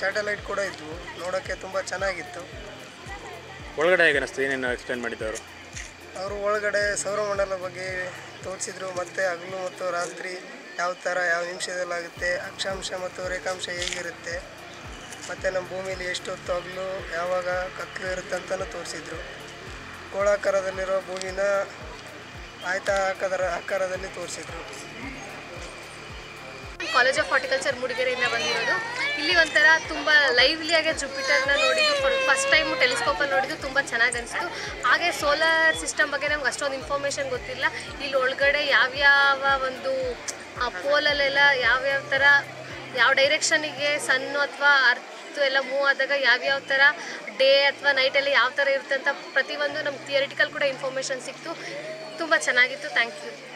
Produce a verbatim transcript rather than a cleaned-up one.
Satellite ಕೂಡ ಇದ್ವು, ನೋಡೋಕ್ಕೆ ತುಂಬ ಚೆನ್ನಾಗಿತ್ತು. ಒಳಗಡೆ ಹೇಗೆ ಅನಿಸ್ತು, ಏನೇನು ಎಕ್ಸ್ಪ್ಲೇನ್ ಮಾಡಿದ್ದವರು? ಅವರು ಒಳಗಡೆ ಸೌರಮಂಡಲ ಬಗ್ಗೆ ತೋರಿಸಿದ್ರು, ಮತ್ತು ಹಗಲು ಮತ್ತು ರಾತ್ರಿ ಯಾವ ಥರ ಯಾವ ನಿಮಿಷದಲ್ಲಾಗುತ್ತೆ, ಅಕ್ಷಾಂಶ ಮತ್ತು ರೇಖಾಂಶ ಹೇಗಿರುತ್ತೆ, ಮತ್ತು ನಮ್ಮ ಭೂಮಿಲಿ ಎಷ್ಟೊತ್ತು ಹಗಲು ಯಾವಾಗ ಕತ್ತಲು ಇರುತ್ತೆ ಅಂತಲೂ ತೋರಿಸಿದ್ರು. ಗೋಳಾಕಾರದಲ್ಲಿರೋ ಭೂಮಿನ ಆಯ್ತ ಆಕಾರದ ಆಕಾರದಲ್ಲಿ ತೋರಿಸಿದ್ರು. ಕಾಲೇಜ್ ಆಫ್ ಹಾರ್ಟಿಕಲ್ಚರ್ ಮೂಡಿಗೆರೆಯಿಂದ ಬಂದಿರೋದು. ಇಲ್ಲಿ ಒಂಥರ ತುಂಬ ಲೈವ್ಲಿಯಾಗಿ ಜುಪಿಟರ್ನ ನೋಡಿದ್ದು, ಫಸ್ಟ್ ಟೈಮು ಟೆಲಿಸ್ಕೋಪಲ್ಲಿ ನೋಡಿದ್ದು ತುಂಬ ಚೆನ್ನಾಗಿ ಅನಿಸ್ತು. ಹಾಗೆ ಸೋಲಾರ್ ಸಿಸ್ಟಮ್ ಬಗ್ಗೆ ನಮ್ಗೆ ಅಷ್ಟೊಂದು ಇನ್ಫಾರ್ಮೇಷನ್ ಗೊತ್ತಿಲ್ಲ. ಇಲ್ಲಿ ಒಳಗಡೆ ಯಾವ್ಯಾವ ಒಂದು ಪೋಲಲ್ಲೆಲ್ಲ ಯಾವ್ಯಾವ ಥರ ಯಾವ ಡೈರೆಕ್ಷನಿಗೆ ಸನ್ನು ಅಥವಾ ಅರ್ತ್ ಎಲ್ಲ ಮೂವ್ ಆದಾಗ ಯಾವ್ಯಾವ ಥರ ಡೇ ಅಥವಾ ನೈಟಲ್ಲಿ ಯಾವ ಥರ ಇರುತ್ತೆ ಅಂತ ಪ್ರತಿಯೊಂದು ನಮ್ಗೆ ಥಿಯರಿಟಿಕಲ್ ಕೂಡ ಇನ್ಫಾರ್ಮೇಷನ್ ಸಿಕ್ತು. ತುಂಬ ಚೆನ್ನಾಗಿತ್ತು. Thank you.